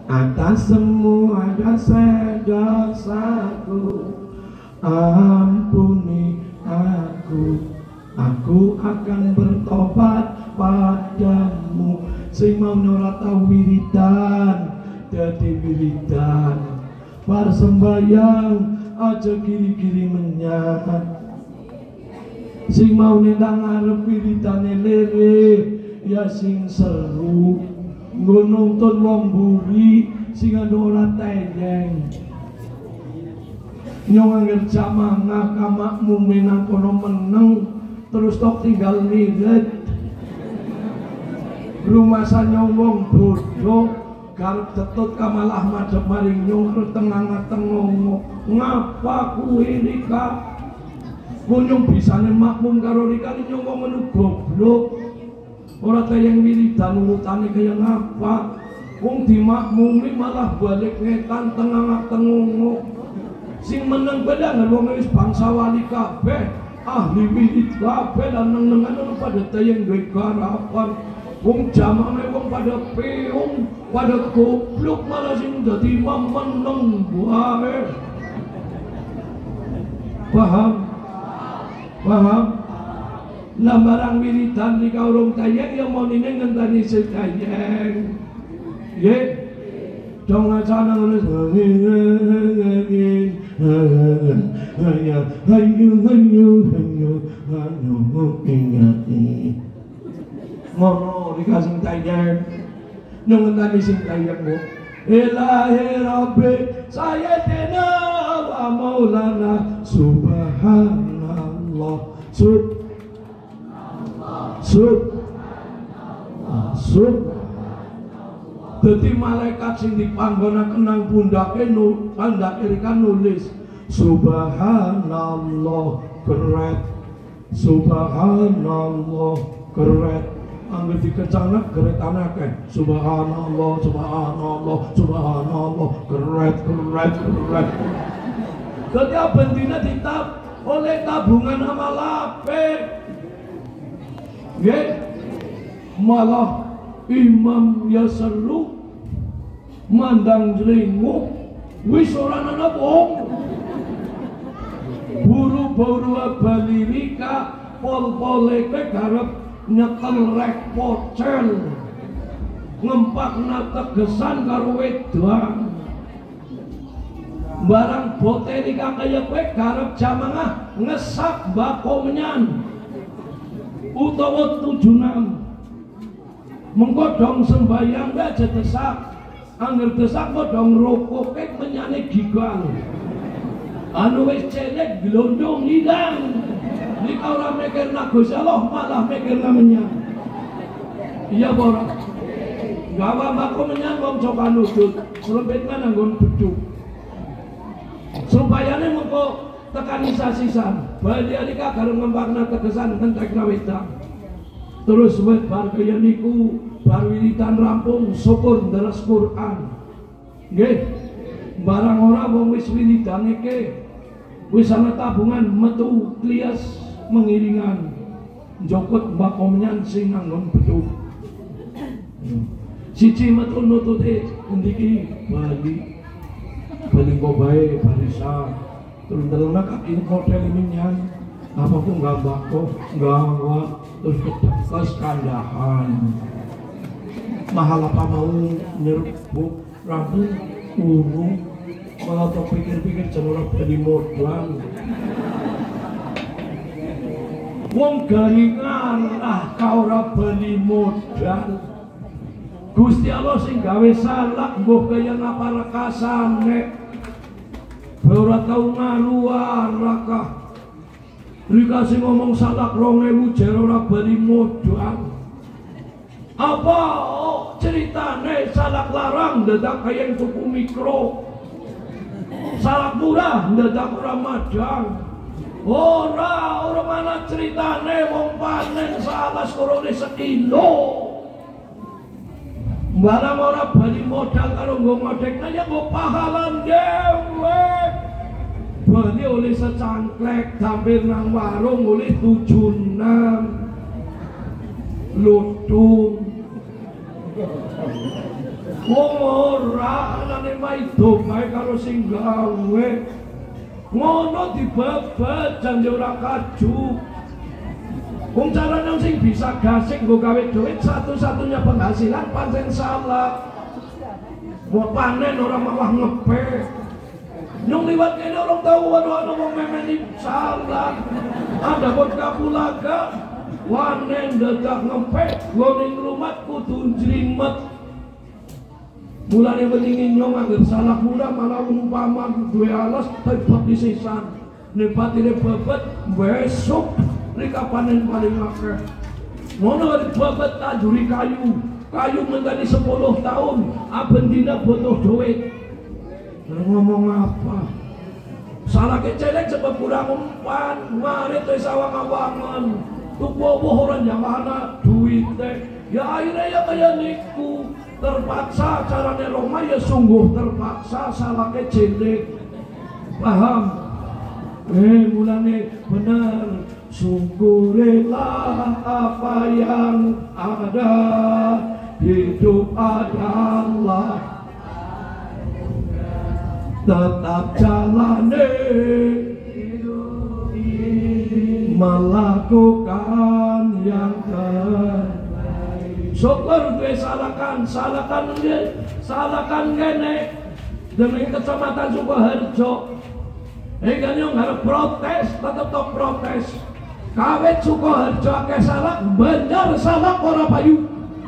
atas semua dosa-dosaku, ampuni aku akan bertobat padamu. Sing mau ora tau wiridan dadi wiridan, bar sembayang aja kiri-kiri menyang. Sing mau nendang ngarep wiridane lere ya sing seru, nggo nonton wong mburi sing ora teyeng. Nyong angger jamangah kamakmu menang kono meneng terus tok tinggal niret. Rumasanya wong bodoh garep tetut kamalah madhep maring nyong tengah-tengah ngapa kuwi Rika? Nyong bisane makmum karo Rika nyong wong ngono goblok. Ora tayang wiridan urutane kaya ngapa? Wong dimakmumi malah balik ngetan tengah-tengah. Sing meneng bedang wong wis bangsa wali kabeh, ahli wirid kabeh lan neng-nengan pada tayang duwe garapan. Wong jamane wong pada peung, pada goblok malah sing dadi imam meneng wae. Paham? Paham? Lah barang wiridan nika urung tayang ya monine ngenteni sing tayang. Nggih. Dong acana nulis ngono dikasih tayang nyong ngenteni sing tayangmu. Ilahi Rabbi Sayyidina wa Maulana Subhanallah Dadi malaikat sing dipanggonaken nang pundake Rika nulis Subhanallah keret, Subhanallah keret. Angger dikecana geretane akeh. Subhanallah, Subhanallah, Subhanallah keret. Dadi abendina ditap oleh tabungan amal apik. Nggih. Malah imam ya seru mandang jlinguk wis ora ana wong. Buru-buru bali Rika pol-pole kowe garep nyekel rek pocel ngempakna tegesan karo wedan. Barang bote Rika kaya kowe garep jamangah ngesak bako menyan utawa 76 mengko dong sembayang aja desak, angger desak kok dong rokok menyane gigal. Anu wis celek glondong hilang. Nika ora mikirna Gusti Allah malah mikirna menyan. Iya ora? Gawa bako menyan wong coba nudut, selempitna nanggon beduk. Supayane mengko tekan isa-sisan. Bali Rika gareng ngempakna tegesan entekna wedang. Terus wet bar kaya niku bar wiridan rampung syukur nderes Quran. Nggih. Barang ora wong wis wiridan iki wis ana tabungan metu klias mengiringan njokot bako menyan sing nganggon beduk. Siji metu nutute ndiki Bali. Bali kok bae barisa. Terus ndelokna kaki hotel menyan. Apa ku enggak bako, enggak terus kedekas kandahan. Mahal apa mau nyerbuk rambut urung malah tak pikir-pikir cenora beli modal. Wong garingan kau ora beli modal. Gusti Allah sing gawe salak mbok kaya ngapa rekasane. Ora tau ngaluar rakah. Rika sing ngomong salak 2000 jer ora bali modal. Apa ceritane salak larang dadak kaya tuku mikro. Salak murah dadak ora madang. Ora mana ceritane wong panen salas korone sekilo. Barang ora bali modal karo nggo ngodekna ya nggo pahalan dhewe. Bali oleh secangklek hampir nang warung oleh 76 lutung Wong ora anane maido bae karo sing gawe. Ngono dibebet jan ora kaju. Wong carane sing bisa gasik nggo gawe duit satu-satunya penghasilan pancen salah. Mau panen orang malah ngepe. Nyong liwat kene orang tahu ana wong memeni salah. Ada pun kapulaga wanen dadak ngepe goning rumah kudu njrimet. Mulane wengi nyong angger salah murah malah umpama duwe alas tebak disisan. Nepatine bebet besok rika panen paling akeh. Ngono bebet tajuri kayu. Kayu menjadi 10 tahun, abendina butuh duit. Ngomong apa? Salah kecelek sebab kurang umpan, ngarit wis awang-awangan. Tuku orang yang mana duit teh. Ya akhirnya ya kaya niku. Terpaksa carane Roma ya sungguh terpaksa salah kecelek. Paham? Mulane benar. Syukurilah apa yang ada. Hidup adalah tetap jalani melakukan yang terbaik. Syukur gue salahkan kene demi kecamatan Sukoharjo. Hingga nyong harap protes, tetap protes. Kawit Sukoharjo akeh salah, bener salah ora payu.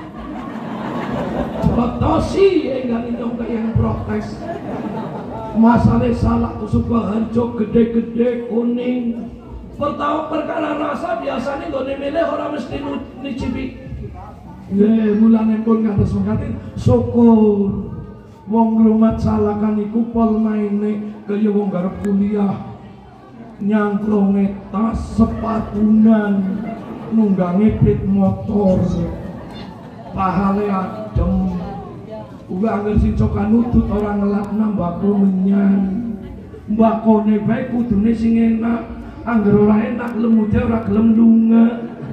Protosi hingga nyong yang protes. Masalah salah Sukoharjo gede-gede kuning. Perkara rasa biasanya gak milih orang mesti nicipi. Mulane pun kados mengkaten syukur. Wong ngrumat salakan iku pol maine kaya wong garep kuliah. Nyangklonge tas sepatunan nunggange pit motor. Pahale adem. Uga angger sing cokan nutut ora ngelak mbako menyan. Mbakone bae kudune sing enak. Angger ora enak lemute ora gelem lunga.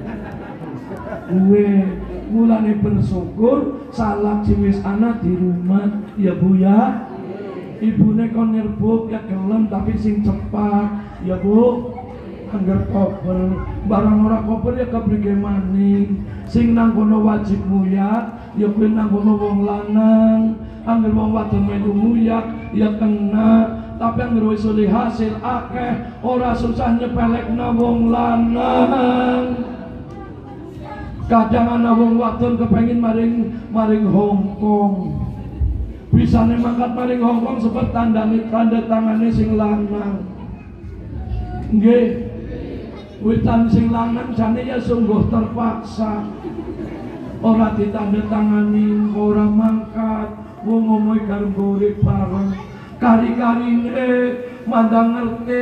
Mulane bersyukur salah wis ana di rumah ya Bu ya. Ibune kon nyerbuk ya gelem tapi sing cepat ya Bu. Angger koper barang ora koper ya kebrike maning. Sing nang kono wajib nguyak ya kuwi nang kono wong lanang. Angger wong wadon melu nguyak ya kena. Tapi angger wis oleh hasil akeh ora susah nyepelekna wong lanang. Kadang ana wong wadon kepengin maring Hongkong. Bisane mangkat maring Hongkong sebab tanda tangane sing lanang. Nggih. Witan sing lanang jane ya sungguh terpaksa. Ora ditanda tangani, ora mangkat, wong ngomoy karo urip bareng. Kari-karine mandang ngerti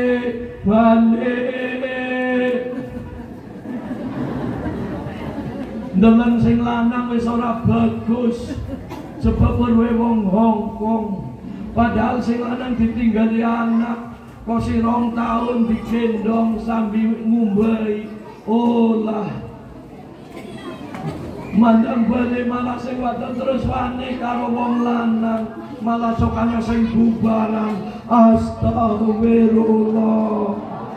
balik. Dengan sing lanang wis ora bagus sebab luwe wong Hongkong. Padahal sing lanang ditinggali anak kok si 2 tahun digendong sambil ngumbai. Olah mandang balik malah sing wadon terus wani karo wong lanang. Malah sokanya sing bubaran. Astagfirullah.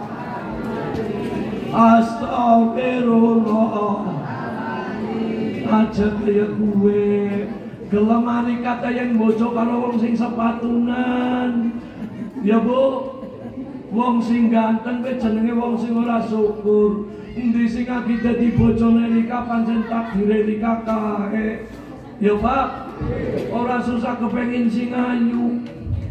Astagfirullah. Aja kaya gue gelemari kata yang bocok karo wong sing sepatunan. Ya Bu, wong sing ganteng ke jenenge wong sing ora syukur. Endi sing lagi dadi bojone Rika pancen takdire Rika kae. Ya Pak, ora susah kepengin sing ayu.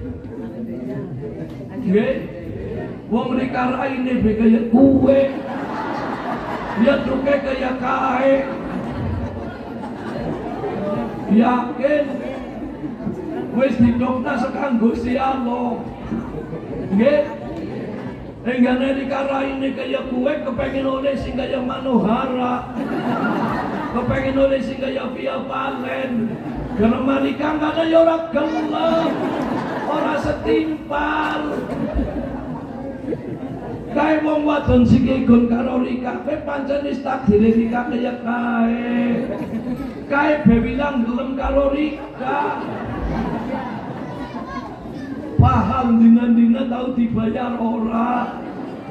Nggih. Wong Rika raine be kaya kuwe. Dia tuke kaya kae. Yakin wis didokna sekang Gusti Allah. Nggih. Enggane dikaraine kaya kuwe kepengin oleh sing kaya Manohara. Kepengin oleh sing kaya Via Valen. Karena manika ngene ya ora gelem. Ora setimpal. Kae wong wadon sing ikut karo Rika, pancen wis takdire Rika kaya kae. Kae bilang gelem karo Rika. Paham dina-dina tau dibayar ora.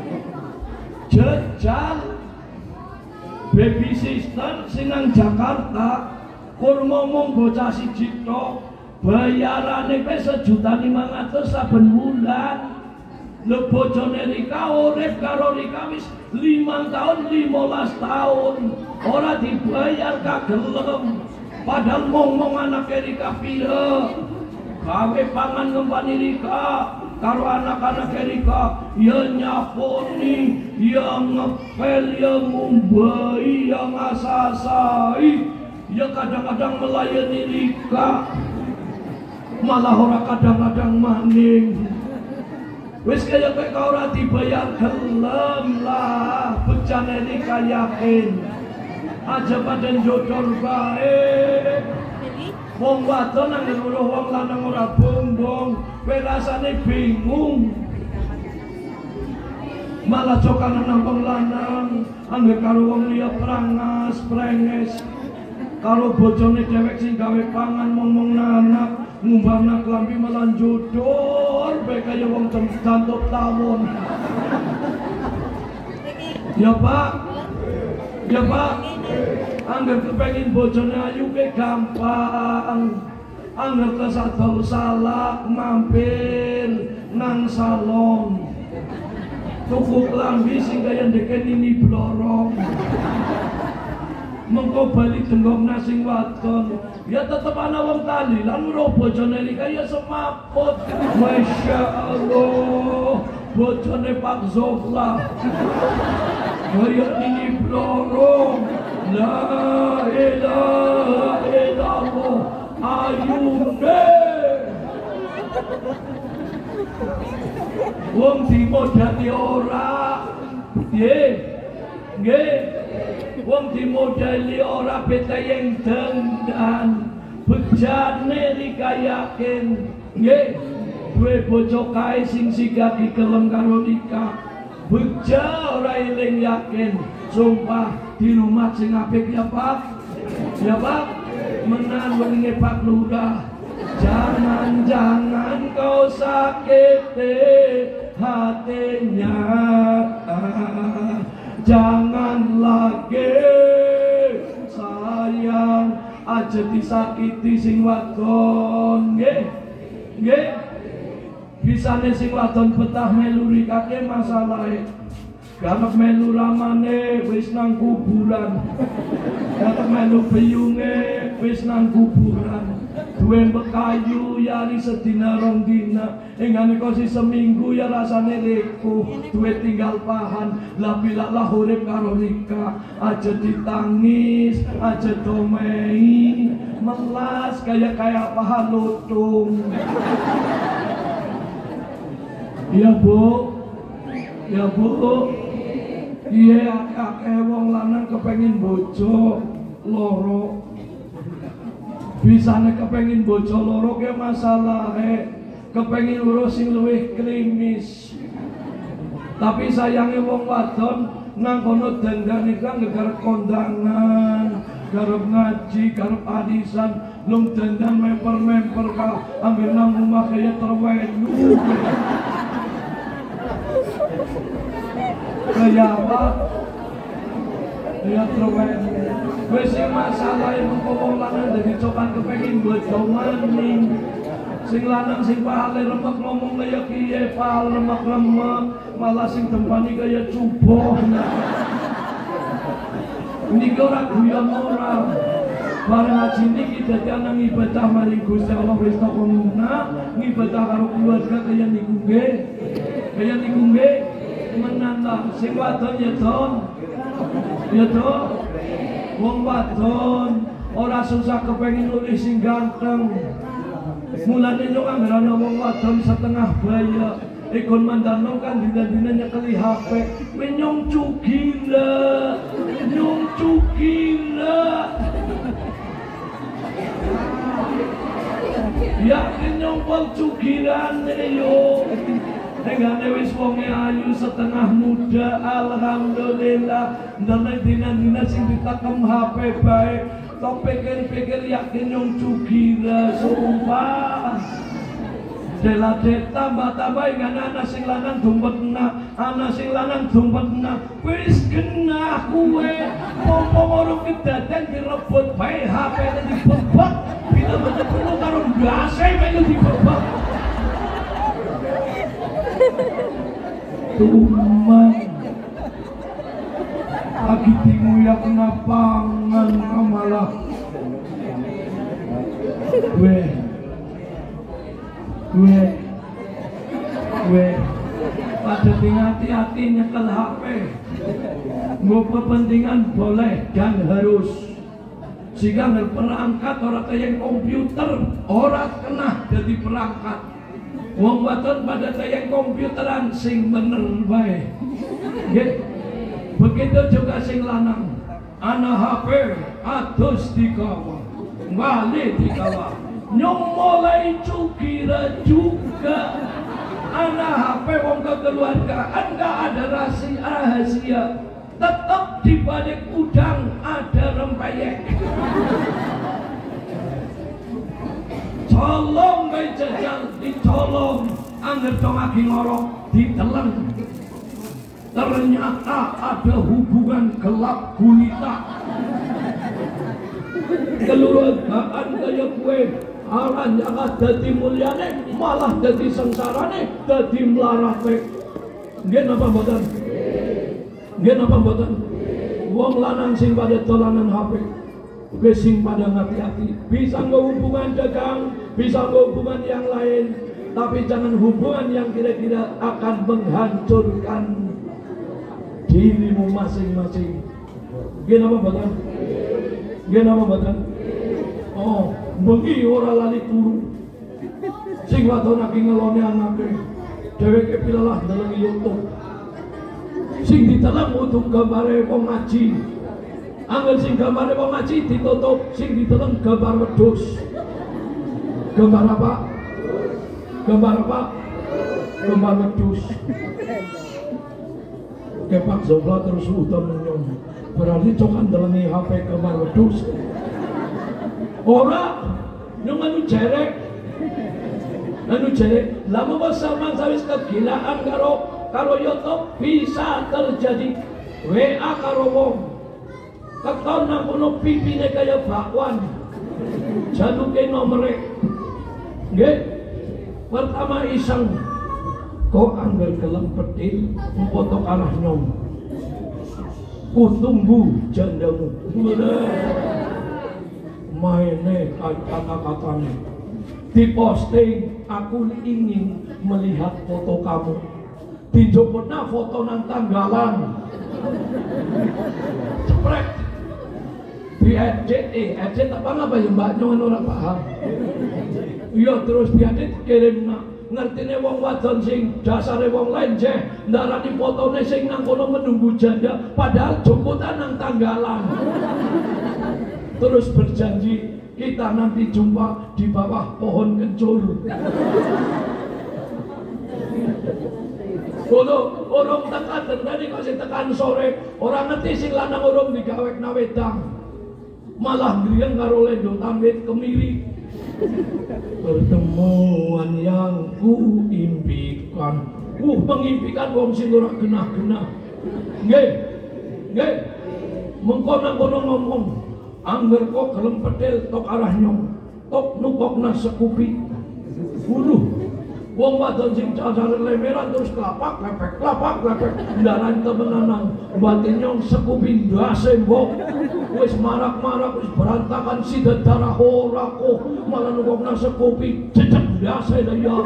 Jejal baby sister sing nang Jakarta kur ngomong bocah siji tok bayarane pe 1.500.000 saben wulan. Lho bojone Rika urip karo Rika wis 5 tahun 15 tahun ora dibayar kagelem. Padahal ngomong anak Rika pira gawe pangan ngempani Rika karo anak-anak Rika ya nyaponi ya ngepel ya ngumbai ya ngasasai ya kadang-kadang melayani Rika malah ora kadang-kadang maning. Wis kaya kowe ora dibayar gelem lah bejane Rika yakin aja paden jodor bae. Wong wadon nang weruh wong lanang ora bombong, kowe rasane bingung. Malah cokan nang wong lanang, angger karo wong liya prangas, prenges. Karo bojone dhewek sing gawe pangan ngomong anak, ngumbangna klambi malah jodor bae kaya wong jantuk tawon. Ya Pak. Ya Pak. Angger kepengin bojone ayu ke gampang. Angger kesadol salah mampir nang salon. Tuku klambi sing kaya ndekeni blorong. Mengko bali denggokna sing wadon. Ya tetep ana wong tali lan weruh bojone Rika ya semaput. Masya Allah. Bojone Pak Zofla. Kaya ini blorong. La ilaha illallah ayune wong dimodali ora nggih wong dimodali ora betayeng dendan bejane Rika yakin nggih duwe bojo kae sing sigati kelem karo Rika beja ora eling yakin sumpah di rumah sing apik ya Pak. Ya Pak, menan weninge Pak Lurah. Jangan kau sakiti hatinya. Jangan lagi sayang aja disakiti sing wadon. Nggih. Nggih. Bisane sing wadon betah melu Rika ke masalahe. Garap melu ramane wis nang kuburan. Garap melu beyunge wis nang kuburan. Duwe bekayu yari sedina rong dina. Engane kosi seminggu ya rasane reku. Duwe tinggal pahan. Lah bila lah urip karo Rika aja ditangis, aja domei. Melas kaya pahan lutung. Ya Bu. Ya Bu. Iya akeh wong lanang kepengin bojo loro. Bisane kepengin bojo loro ke masalahe kepengin urus sing luwih krimis. Tapi sayange wong wadon nang kono dendane kan garep kondangan, garep ngaji, garep arisan, lung dandan memper-memper ka ambil nang omah kaya terwenu. Kaya apa? Ya terwet. Wis masalah mengko wong lanang dadi cokan kepengin bojo maning. Sing lanang sing pahale remek ngomong kaya piye, pahal remek-remek, malah sing tempani kaya cuboh. Niki ora guyon ora. Bareng ngaji niki dadi ana ibadah maring Gusti Allah wis takona, ngibadah karo keluarga kaya niku nggih. Kaya niku nggih. Menanda sing wadon ya don. Ya don. Wong wadon ora susah kepengin nulis sing ganteng. Mulane yo anggarane wong wadon setengah baya. Ikon mandano kan dina-dina nyekeli HP. Menyong cugila. Nyong cugila. Ya nyong pol cugilane yo. Tegane wis wonge ayu setengah muda alhamdulillah. Ndane dina-dina sing ditakem HP bae tok pikir-pikir yakin nyong cugira sumpah. Deladet tambah-tambah ingan anak sing lanang dumpetna, anak sing lanang dumpetna. Wis genah kuwe, ngomong orang kedaden direbut bae HP-ne dibebak. Bila betul karo ndase melu dibebak. Tumang lagi tinguyak napangan kamalah gue pada hati-hati nyekel HP gue kepentingan boleh dan harus jika perangkat orang kayak komputer orang kena jadi perangkat wong wadon pada kayak komputeran sing bener bae begitu juga sing lanang ana HP atus dikawal balik dikawal nyong mulai cukira juga ana HP wong kekeluargaan enggak ada rahasia tetap di balik udang ada rempeyek colong bae jajal dicolong angger dong lagi ngorok ditelan ternyata ada hubungan gelap gulita keluargaan kaya kue aran jangan jadi mulyane malah jadi sengsarane jadi melarate nggih napa mboten nggih napa mboten wong lanang sing pada dolanan HP wis sing pada hati-hati bisa nggak hubungan dagang bisa nggak hubungan yang lain tapi jangan hubungan yang kira-kira akan menghancurkan dirimu masing-masing. Gini apa mboten? Gini apa mboten? Oh, bengi ora lali turu. Sing wadon lagi ngelone anake. Dheweke pilalah ndeleng YouTube. Sing ditelem utung gambare wong ngaji. Angger sing gambare wong ngaji ditutup, sing ditelem gambar wedhus. Gambar apa? Gambar apa? Gambar wedhus. Kepak zobla terus udah menyong berarti cokan dalangi HP kamar wedus ora nyong anu jerek lama bersama sawis kegilaan karo YouTube bisa terjadi WA karo wong keton nang kono pipine kaya bakwan jaluke nomere nggih pertama iseng kok anggar gelem pedil foto kalah nyong ku tunggu jandamu maine kata-katanya di posting aku ingin melihat foto kamu dijopotna foto nang tanggalan ceprek di edit apa ya mbak nyong ora paham iya terus diedit kirim ngertine wong wadon sing dasare wong lenjeh ndarani fotone sing nang kono menunggu janda padahal jemputan nang tanggalan terus berjanji kita nanti jumpa di bawah pohon kencur kono orang tekan tadi kasih tekan sore orang ngerti sing lanang orang digawekna wedang malah griyeng karo lendo tambit kemiri pertemuan yang ku impikan mengimpikan wong sing ora genah-genah nggih mengko nang kono ngomong angger kok gelem pedel tok arah nyong tok nukokna sekupi wong wadon sing cadare lemeran terus klapak lepek ndaran temenan batin nyong sekupi ndase mbok wis marak-marak wis berantakan sidat darah ora kok malah nukokna sekupi cecek ndase ya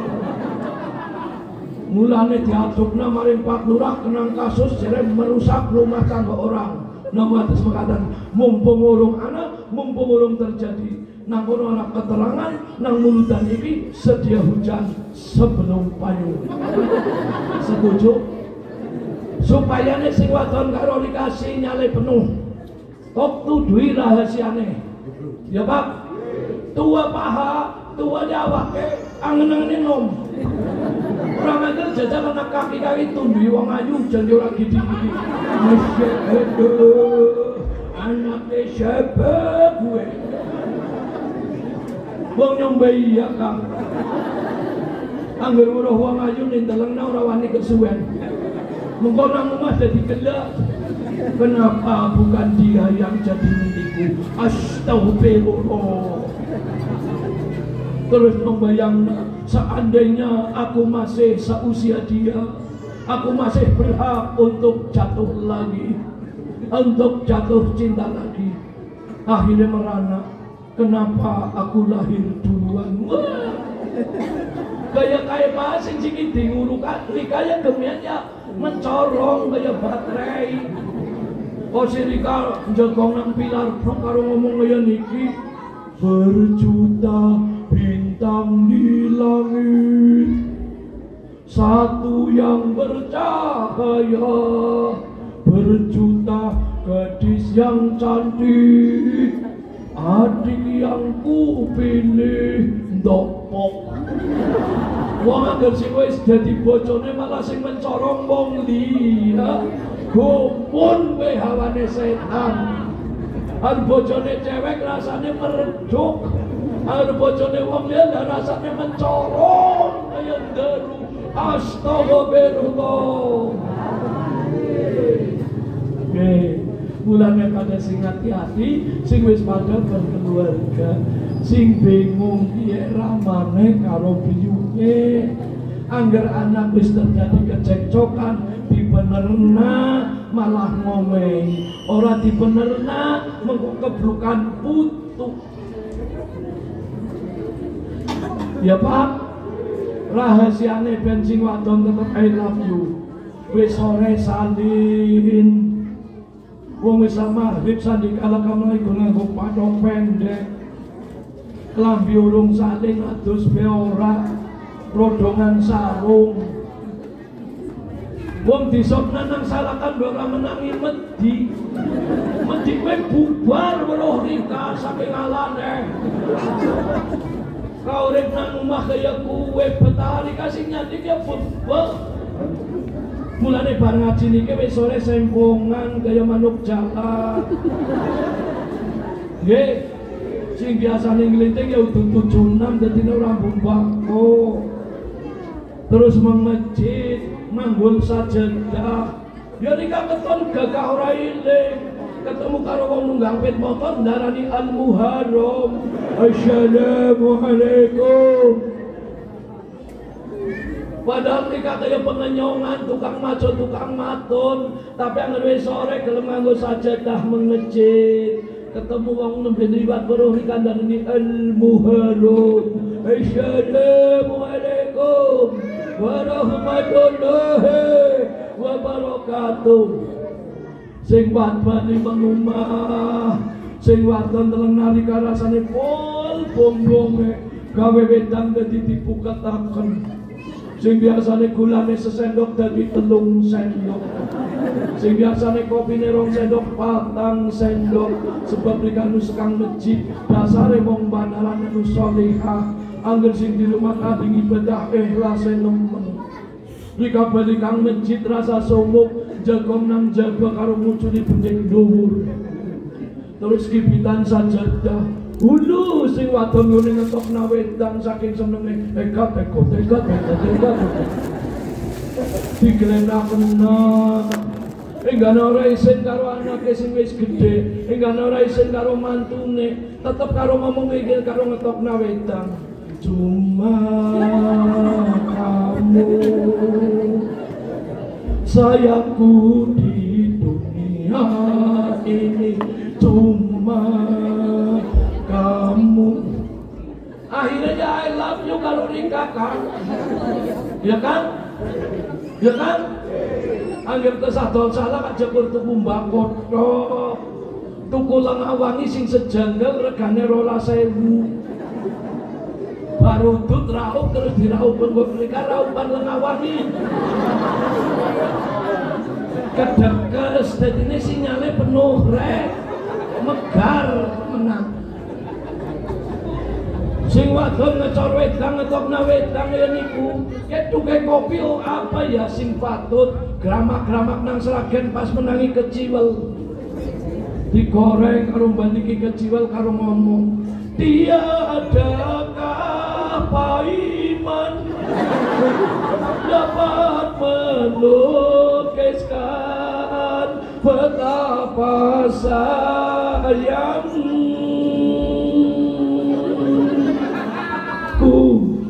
mulane diadukna maring Pak Lurah kenang kasus jere merusak rumah tangga orang nama atas mengatakan mumpung urung anak mumpung urung terjadi nang kono ana keterangan nang mulutan iki sedia hujan sebelum payung setuju supaya nek sing wadon karo dikasih nyale penuh tok tudui rahasiane ya Pak tua paha tua jawake angen-angene nom orang aja jajal anak kaki-kaki tundui wong ayu janji ora gidi-gidi anaknya siapa gue? Wong nyombe iya Kang. Angger weruh wong ayu ning telengna ora wani kesuwen. Mengko nang omah dadi gelap. Kenapa bukan dia yang jadi milikku? Astagfirullah. Terus membayang, seandainya aku masih seusia dia, aku masih berhak untuk jatuh lagi, untuk jatuh cinta lagi. Akhirnya merana, kenapa aku lahir duluan? Wah, kayak pasing sing diurukan, kayak gemiannya mencorong kayak baterai. Oh si Rika jagong nang pilar karo ngomong kaya niki, berjuta bintang di langit, satu yang bercahaya, berjuta gadis yang cantik, adik yang ku pilih ndopok. Wong anggere sing wis dadi bojone malah sing mencorong wong liya. Gumun we hawane setan. Ar bojone cewek rasane mereduk, ar bojone wong liya rasane mencorong kaya deru. Astagfirullah. Mulane pada sing hati-hati, sing wis padha berkeluarga, sing bingung piye ramane karo biyune. Angger anak wis terjadi kecekcokan, dibenerna malah ngomong, ora dibenerna mengko keblukan putu. Ya Pak, rahasiane ben sing wadon tetep I love you. Wis sore salin. Wong wis maghrib sandi kala kamane iku nganggo patok pendek. Klambi urung salin adus be ora, rodongan sarung. Wong disokna nang salakan ora menangi medhi. Medhi kowe bubar weruh Rika saking alane. Kau urip nang omah kaya kowe betari kasih nyati ya bebek. Mulane bar ngaji niki wis sore sempongan kaya manuk jalan. Nggih. Sing biasane nglinting ya udah 76 dadi ora mbako. Terus mengmasjid, manggul sajadah. Ya nika keton gagah ora iling. Ketemu karo wong nunggang pit motor ndarani Al-Muharram. Assalamualaikum. Padahal mereka kaya pengenyongan, tukang maco, tukang matun. Tapi yang wis sore gelem nganggo sajadah mengejit. Ketemu wong nembe liwat weruh iki ndarani Al-Muharram. Assalamualaikum warahmatullahi wabarakatuh. Sing wadon mengumah, sing wadon teleng nalika rasane pol bongbonge gawe wedang dadi dipuketaken. Sing biasane gulane sesendok dadi 3 sendok. Sing biasane kopine 2 sendok 4 sendok. Sebab rikanu sekang masjid dasare wong bandaran anu salehah. Angger sing di rumah kading ibadah ikhlas nemen. Rika bali kang masjid rasa sumuk, jagong nang jaga karo mucuni bening dhuwur. Terus kibitan sajadah. Hulu sing wadon ngene ngetokna wedang saking senenge tekat. Digelenaken. Enggak ora isin karo anake sing wis gedhe, enggak ora isin karo mantune, tetep karo ngomong iki karo ngetokna wedang. Cuma kamu sayangku di dunia ini, cuma kamu. Akhirnya I love you kalau Rika kan, ya kan, ya kan. Anggap kesadol salah aja bertuku mbakot, tuku lengawangi sing sejanggal regane 12.000. Baru dut raup terus diraup pun Rika raupan lengawangi. Kedekes, dan ini sinyalnya penuh rek, megar menang. Sing wadon ngecor wedang ngetokna wedang ya niku ketuke kopi apa ya sing patut gramak-gramak nang Sragen pas menangi keciwel. digoreng karo bandiki keciwal karo ngomong tiadakah paiman dapat melukiskan betapa sayangku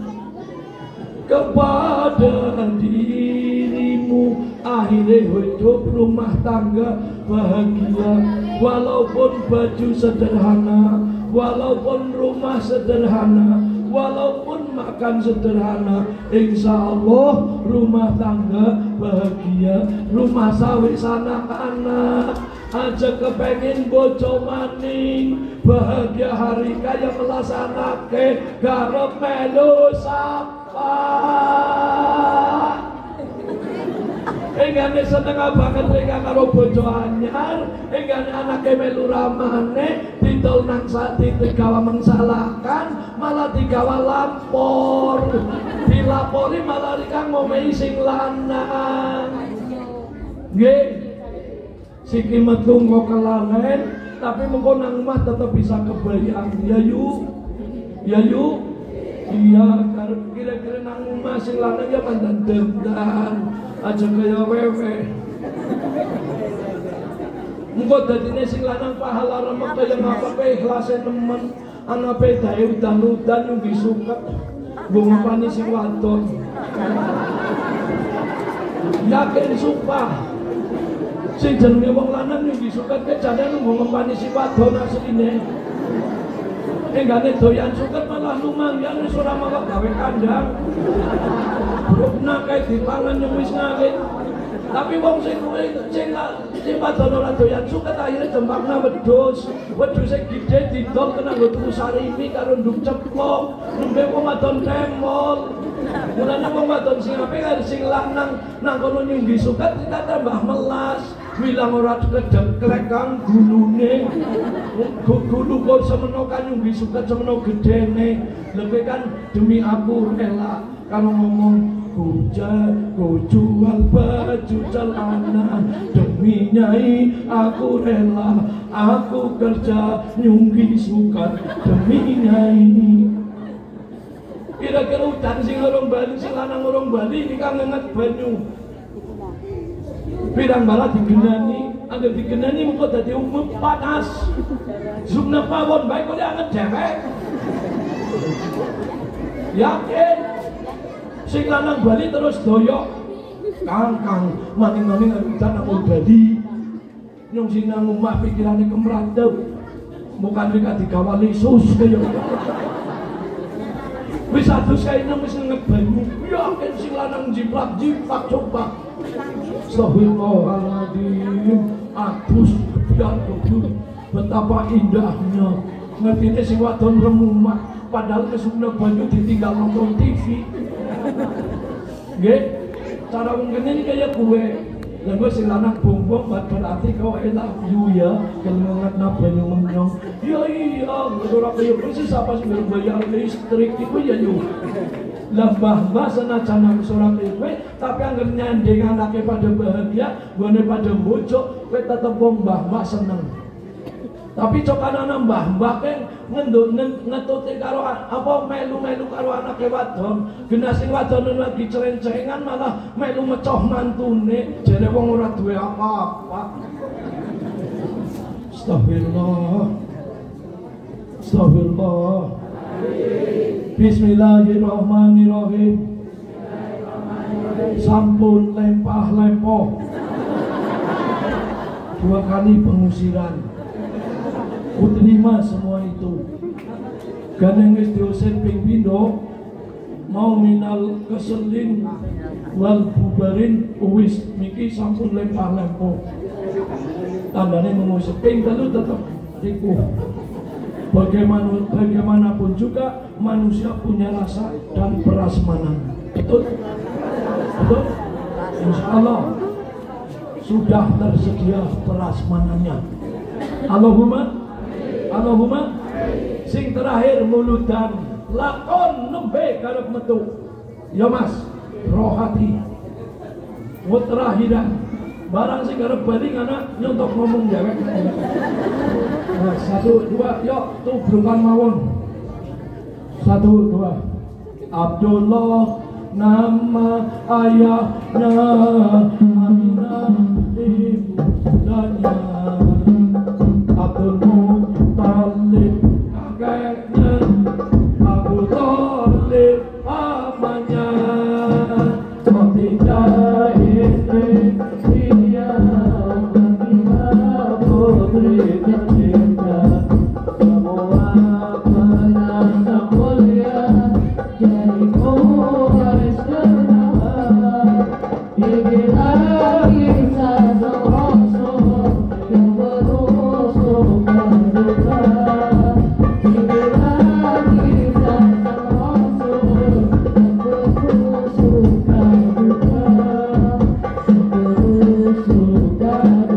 kepada dirimu. Akhirnya hidup rumah tangga bahagia, walaupun baju sederhana, walaupun rumah sederhana, walaupun makan sederhana, insya Allah rumah tangga bahagia. Rumah sawit anak-anak aja kepengen bojo maning, bahagia hari kaya melasanake garap melu sapa. Enggane seneng banget mereka karo bojo anyar, enggane anake melu ramane, didol nang sati digawa mengsalakan, malah digawa lampor. Dilapori malah rika ngomehi sing lanang. Nggih. Siki metu kok kelalen, tapi mengko nang omah tetep bisa kebayang. Ya yuk. Ya yuk. Iya, kira-kira nang omah sing lanang ya mandan dendan. Aja kaya wewe. Engko dadine sing lanang pahala remek kaya ngapa ikhlase nemen. Ana pedae udan-udan nyunggi suket. Mbok ngopani sing wadon. Yakin sumpah. Sing jenenge wong lanang nyunggi suket ke jane mbok ngopani sing wadon asline. Enggane doyan suket malah lumangyan wis ora malah gawe kandang. Brukna kae dipangan yang wis ngalit. Tapi wong sing wadon ora doyan suket akhire jembakna wedhus. Wedhuse gede didol kena nggo tuku sarimi karo nduk ceplok. Nembe wong wadon temol. Mulane wong wadon sing apik karo sing lanang nang kono nyunggi suket kita tambah melas. Bilang ora kedek kang gulune. Gulu kok semeno kan nyunggi suket semeno gedene. Lebih kan demi aku rela kalau ngomong ku jual baju celana demi nyai aku rela, aku kerja nyunggi suket demi nyai. Kira-kira udan sing urung Bali sing lanang urung Bali iki kang ngenget banyu. Pirang bala digenani, angger digenani mengko dadi umum panas. Zumna pawon bae kok anget dhewek. Yakin sing lanang Bali terus doyok. Kang maning-maning udan nang Bali. Nyong sing nang omah pikirane kemrantep. Mukan rika digawa lisus kaya. Wis adus kae nang wis nget banyu. Yakin sing lanang jiplak coba. Astagfirullahaladzim. Adus kebiar kebun. Betapa indahnya. Ngertine si wadon remumah. Padahal kesuna banyu ditinggal nonton TV. Nggih, cara mungkin ini kayak gue. Dan gue sing lanang bongbong berarti kau I love you ya. Kelengat na banyu menyong. Iya, ora kaya persis apa sing bayar listrik iku ya yo. Lah mbah senajan aku ora kowe, tapi anggere nyanding anake pada bahagia, gone pada mbojok, kowe tetep wong mbah seneng. Tapi cokana mbah ke ngetuti karo apa melu-melu karo anake wadon. Genah sing wadon lagi ceren-cerengan malah melu mecoh mantune, jare wong ora duwe apa-apa. Astagfirullah. Bismillahirrahmanirrahim. Sampun lempah-lempoh 2 kali pengusiran. Ku terima semua itu. Gandeng wis diusir ping pindho, mau minal keselin wal bubarin wis miki sampun lempah-lempoh. Tandane mengusir ping telu tetep riku. Bagaimanapun juga manusia punya rasa dan prasmanan. Betul? Betul? Insya Allah sudah tersedia prasmanannya. Allahumma sing terakhir muludan lakon nembe karep metu. Ya Mas, rohati. Terakhiran Barang sing arep bali anak nyontok ngomong dewek. Nah, 1 2 yuk tubrukan mawon. 1 2. Abdullah nama ayahnya, Aminah ibundanya, Abdul Muttalib kakeknya, Abu Thalib pamannya, Khadijah istri dia, Aminah putri tercinta, semua penyasa mulia jadi pewaris kebenaran. Inilah kisah Rasul yang berusuk duka. Inilah kisah Rasul yang berusuk duka, berusuk duka,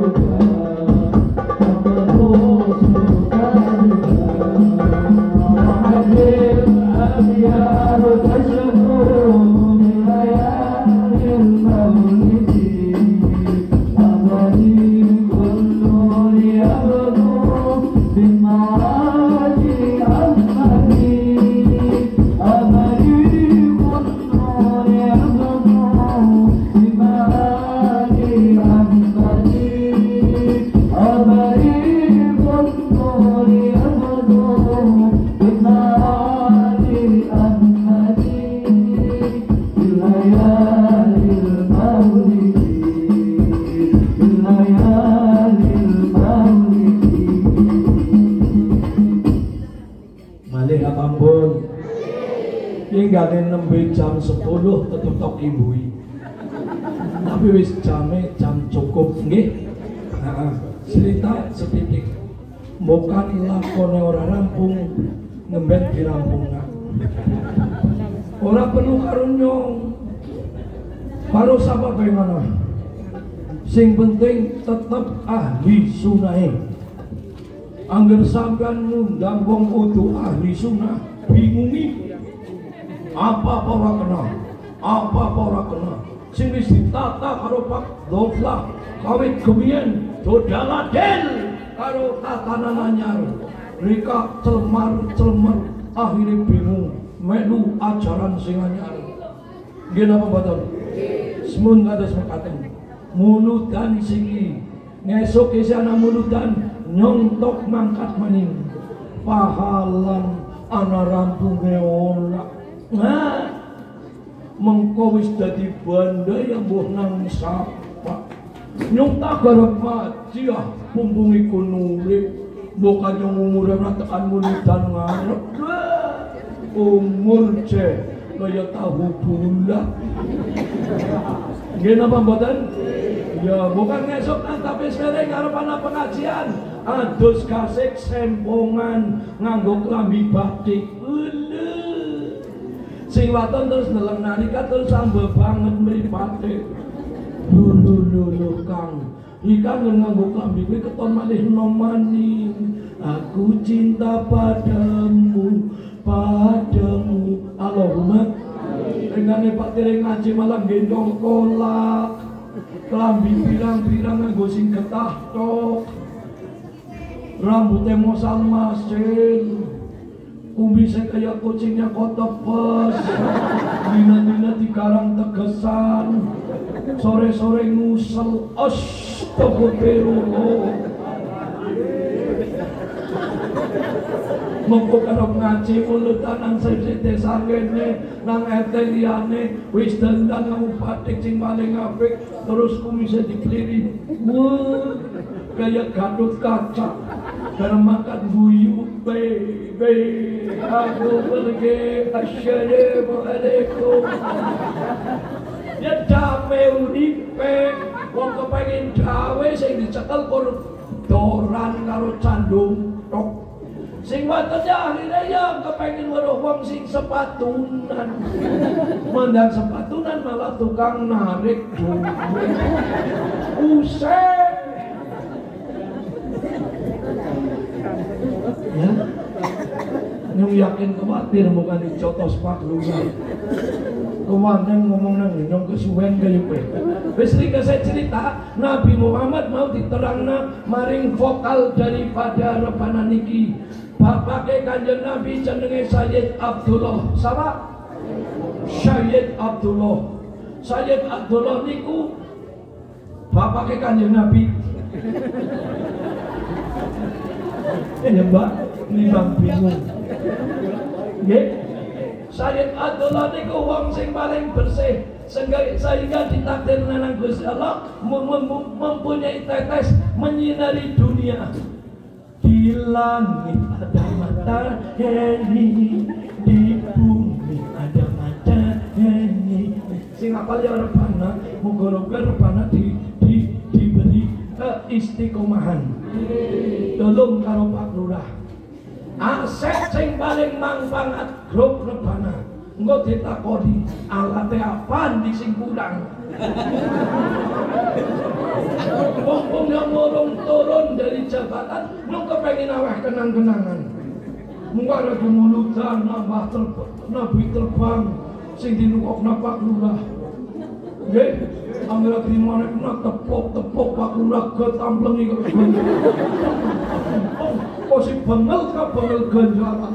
berusuk duka. Hadir أبيار تشكر بليالي المولد أبدي كل يبدو بمعادي أحمدي أبدي كل يبدو بمعادي أحمدي أبدي كل يبدو malih ampun hingga nembe jam 10 tetutok imbui tapi wis jam cukup nggih. Cerita setitik bukan lakone ora rampung ngembet dirampungkan. Ora perlu karo nyong karo sapa bae ngono. Sing penting tetep ahli sunah. Angger sampean ngundang wong kudu ahli sunnah, bingungi apa ora kena, apa ora kena. Sing wis ditata karo Pak Doflah kawit kemien dodaladen karo tatanan anyar. Rika celmar akhirnya bingung melu ajaran sing anyar. Nggih napa mboten? Semun kados mekaten. Muludan siki ngesuk isih ana muludan nyontok mangkat maning pahalan ana rampunge ora. Nah mengko wis dadi bandai mbuh nang sapa nyong tak garap mati pumbung iku nurip bukan yang umur yang tekan muludan ngarep umur cek kaya tahu bulat. Nggih napa mboten? Ya bukan ngesuk tapi sering ngarepan pengajian adus kasik sempongan nganggo klambi batik. Sing waton terus neleng nalika terus sambel banget mripate. Lho Kang, iki nganggo klambi kuwi keton malih nomani. Aku cinta padamu, Allahumma. Engane Pak Tireng ngaji malah gendong kolak. Klambi pirang-pirang nganggo sing getah tok. Rambutnya mosal masin. Kumisnya kayak kucingnya kotepes. Dina-dina dikarang tegesan. Sore-sore ngusel. Astagfirullah. Mengko karo ngaji mulutan nang sing desa kene nang RT liyane wis dendang nang batik sing paling apik terus kumisnya dikliri. Wah, kayak gadut kaca. Karena makan guyu be aku pergi assalamualaikum. Ya dame uripe wong kepengin gawe sing dicekel doran karo candung tok. Sing watone akhirnya ya kepengin weruh wong sing sepatunan. Mandang sepatunan malah tukang narik duit. Usai. Ya. Nyung yakin khawatir bukan dicotos Pak Lurah. Kemana ngomong nang nyong kesuwen kaya kowe. Wis iki saya cerita Nabi Muhammad mau diterangna maring vokal daripada rebanan iki. Bapake Kanjeng Nabi jenenge Sayyid Abdullah. Sama? Sayyid Abdullah. Sayyid Abdullah niku bapake Kanjeng Nabi. Ya Mbak, Bang bingung. Nggih. Sayyid Abdullah niku wong sing paling bersih sehingga ditakdir nang Gusti Allah mempunyai tetes menyinari dunia. Di langit ada matahari, di bumi ada matahari. Sing apal ya rebana, muga-muga rebana diberi keistiqomahan. Tolong karo Pak Lurah. Aset sing paling mangpangat grup rebana. Engko ditakoni alate apaan di sing kurang. Wong yang ngurung turun dari jabatan, lu kepengin aweh kenang-kenangan. Mungkin ada gemulutan, nabi terbang, sing dinukokna Pak Lurah. Nggih, ambil dimana kena tepuk Pak Lurah ketamplengi kok. Posisi bengel ganjaran.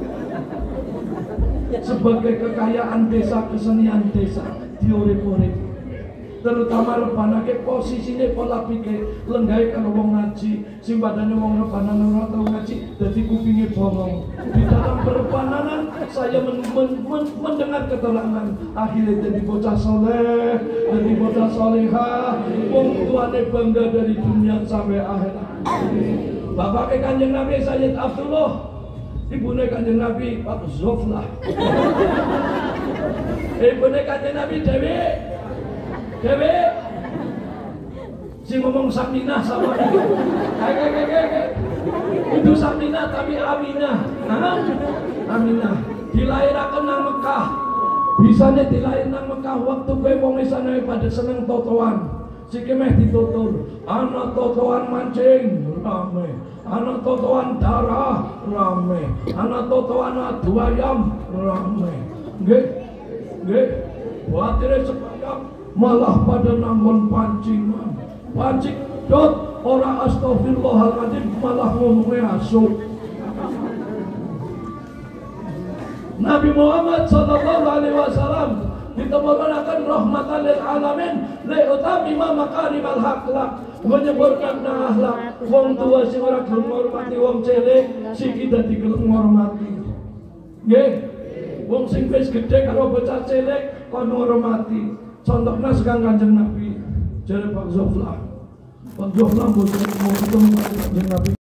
Sebagai kekayaan desa, kesenian desa diurip-urip. Terutama rebana ke posisine pola pikir lenggai kalau wong ngaji, sing badane wong rebana ora tau ngaji, dadi kupinge bolong. Di dalam perebananan saya mendengar keterangan akhirnya jadi bocah soleh, jadi bocah solehah, wong tuane bangga dari dunia sampai akhirat. Bapak Kanjeng Nabi Sayyid Abdullah, ibune Kanjeng Nabi Pak Zoflah. Ibune Kanjeng Nabi Dewi si ngomong Saminah sama itu Saminah tapi Aminah. Aminah dilahirakan nang Mekah, bisanya dilahir nang Mekah waktu kowe wong sana pada seneng totoan. Siki meh ditutur, anak totoan mancing rame, anak totoan darah rame, anak totoan adu ayam rame. Nggih, batire sepanjang malah pada nambon pancingan. Pancing dot ora astagfirullahaladzim malah ngomongnya asuk. Nabi Muhammad sallallahu alaihi wasallam ditemukan rahmatan lil alamin li utamima makarimal akhlak, menyempurnakan akhlak. Wong tua sing ora gelem ngormati wong cilik siki dadi gelem ngormati. Nggih, wong sing wis gedhe karo bocah cilik kon ngormati. Contohnya sekarang Kanjeng Nabi, jare Pak Zoflah. Pak Zoflah mau ketemu Kanjeng Nabi.